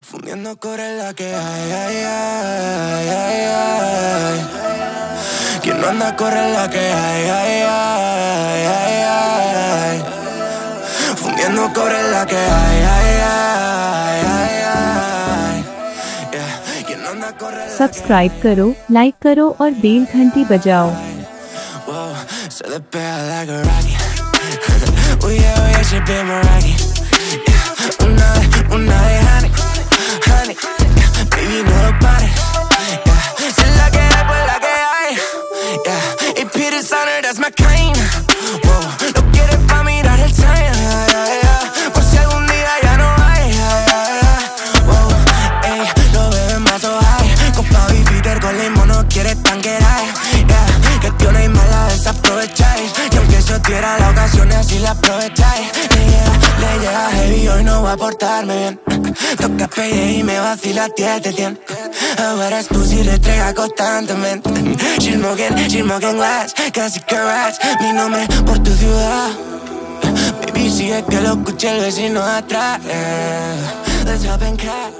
Fundiendo cobre la que hay, ay, ay, ay, ay. Quien no anda corre la que hay, ay, ay, ay, ay. Fundiendo cobre la que hay, ay, ay, ay, ay. Yeah. Quien no anda corre la subscribe करो, like करो और बेल घंटी बजाओ। Whoa, se despega like a rocket. Uy, yeah, she been my rocket. Yeah. Una vez, honey, honey. Yeah. Baby, no lo pares. Yeah. Si la que hay, pues la que hay. Yeah. Y Peter Sonner, that's my kind. Whoa, no quieres pa' mirar el time. Yeah, yeah. Por si algún día ya no hay. Yeah, yeah. Whoa, ey, no bebes más o hay. Copa y Peter con limón no quieres tanquear. Yeah, que tío no hay mala desaprovecháis. Y aunque eso diera la ocasión así la aprovecháis. Le llega heavy, hoy no va a portarme bien. Toca pelle y me vacila 10 de 100. Ahora es tú si retrega constantemente. She's smoking glass, casi que rats. Mi nombre por tu ciudad. Baby, sigue que lo escuche el vecino atrás. Let's hop and crash.